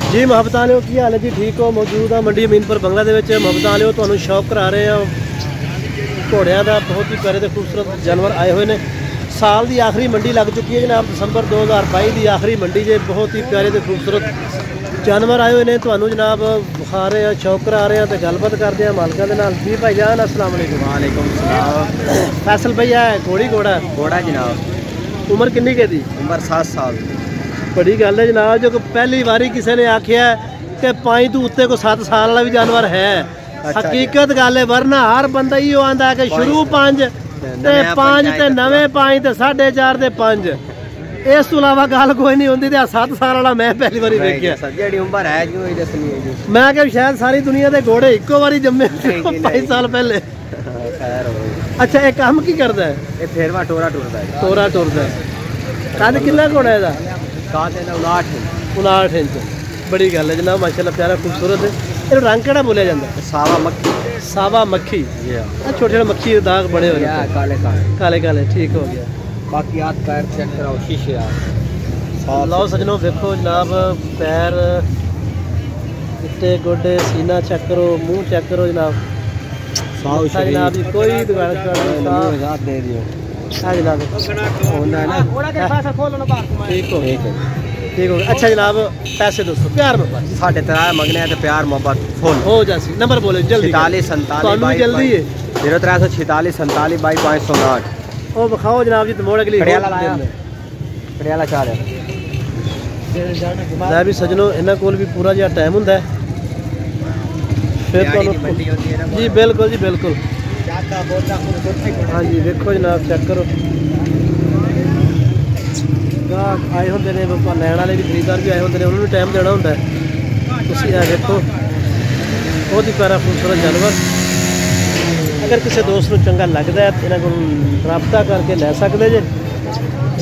जी ਮੁਹੱਬਤ ਵਾਲਿਓ ਕੀ ਹਾਲ ਹੈ ਜੀ? ਠੀਕ ਹੋ? ਮੌਜੂਦ ਆ ਮੰਡੀ ਅਮੀਨਪੁਰ ਬੰਗਲਾ ਦੇ ਵਿੱਚ। ਮੁਹੱਬਤ ਵਾਲਿਓ ਤੁਹਾਨੂੰ ਸ਼ੌਕ ਕਰਾ ਰਹੇ ਆ ਘੋੜਿਆਂ ਦਾ। ਬਹੁਤ ਹੀ ਪਿਆਰੇ ਤੇ ਖੂਬਸੂਰਤ ਜਾਨਵਰ ਆਏ ਹੋਏ ਨੇ। ਸਾਲ ਦੀ ਆਖਰੀ ਮੰਡੀ ਲੱਗ ਚੁੱਕੀ ਹੈ ਜਨਾਬ, ਦਸੰਬਰ 2022 ਦੀ ਆਖਰੀ ਮੰਡੀ ਜੇ। ਬਹੁਤ ਹੀ ਪਿਆਰੇ ਤੇ ਖੂਬਸੂਰਤ ਜਾਨਵਰ ਆਏ ਹੋਏ ਨੇ, ਤੁਹਾਨੂੰ ਜਨਾਬ ਵਿਖਾ ਰਹੇ ਆ, ਸ਼ੌਕ ਕਰਾ ਰਹੇ ਆ ਤੇ ਗੱਲਬਾਤ ਕਰਦੇ ਆ ਮਾਲਕਾਂ ਦੇ ਨਾਲ। ਜੀ ਭਾਈ ਜਾਨ अस्सलाम वालेकुम। वालेकुम सलाम। फैसल भैया है घोड़ी घोड़ा घोड़ा जनाब। उम्र किन्नी के दी? उम्र 7 साल। बड़ी गल है जनाब, जो पहली बारी किसी ने आखिया कि 5 तो उत्ते को 7 साल वाला भी जानवर है। हकीकत गल है, वरना हर बंदा ही आंदा कि शुरू 5 ते 5 ते नवे 5 ते 4.5 ते 5। इस तो इलावा गल कोई नहीं होंदी। 7 साल वाला मैं पहली बारी देखिया। जेडी उम्र है जो ही दसनी है जी। मैं क्या शायद सारी दुनिया के घोड़े इको बारी जम्मे 5 साल पहले। खैर हो गई। अच्छा ये काम की करता है? ये फेरवा टोरा टुरदा है। टोरा टुरदा है। कद कितना घोड़ा है? काद है 59 इंच। बड़ी गल है जनाब, माशाल्लाह प्यारा खूबसूरत है। ये रंग केड़ा बोलिया जाता है? सावा मक्खी। सावा मक्खी। छोटे छोटे मक्खी के दाग बड़े हो गए, काले काले काले काले। ठीक हो गया। बाकी हाथ पैर चेक कराओ, शीशे लाओ सजनों, देखो जनाब पैर, गिट्टे गोडे, सीना चेक करो, मुंह चेक करो जनाब। जनाब जी कोई दुकान दे दियो। जनाब ठीक हो ठीक हो। अच्छा जनाब पैसे दोस्तों प्यार मोहब्बत 3.5 मंगने तो प्यार मोहब्बत फुल हो जासी। नंबर बोले जल्दी। 47 जल्दी है 0346 47 22 509। ओ बखाओ जनाब जी, मोड़ अगली खड़ियाला चाह रहा भी सजनों, इन्हों को भी पूरा जो टाइम होंगे फिर तो जी बिल्कुल जी बिल्कुल। हाँ जी देखो जनाब चेक करो, गाहक आए होंगे ने, लैन वाले भी खरीदार भी आए होंगे ने, उन्होंने भी टाइम देना होंगे। तुसीं आ देखो बहुत ही प्यारा खूबसूरत जानवर। अगर किसी दोस्त को चंगा लगता है तो इन्हों को रबता करके लै सकते जे।